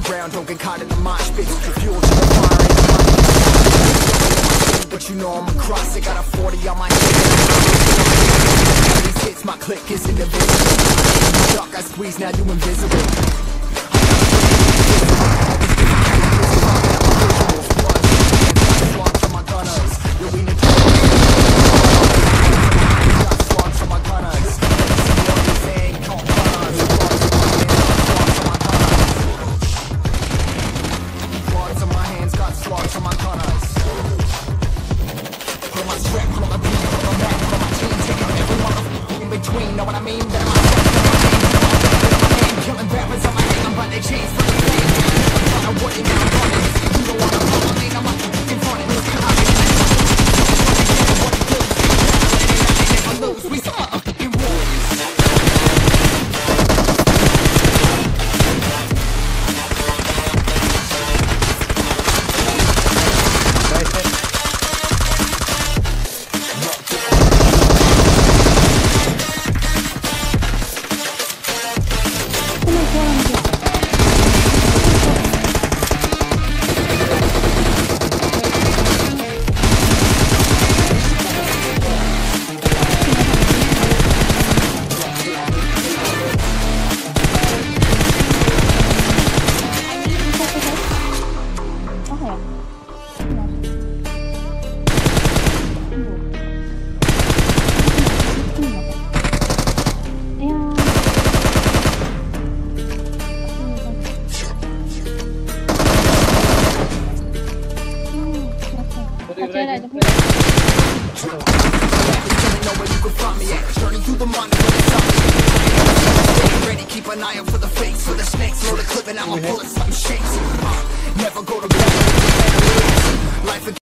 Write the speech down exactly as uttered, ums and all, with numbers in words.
ground, don't get caught in the mosh pit. Fuel to the fire ain't the money. But you know I'm a cross, I got a forty on my head. These hits, my click is indivisible. Duck, I squeeze, now you invisible. Know what I mean? That I'm killing rappers on my name, but they changed for the same. I want it now, you don't wanna follow me, I'm up in front of this. I lose, we some motherfucking keep an eye out for the fakes, for the snakes, load the clip and I'm a bullet, something shakes. Uh, never go to bed. Life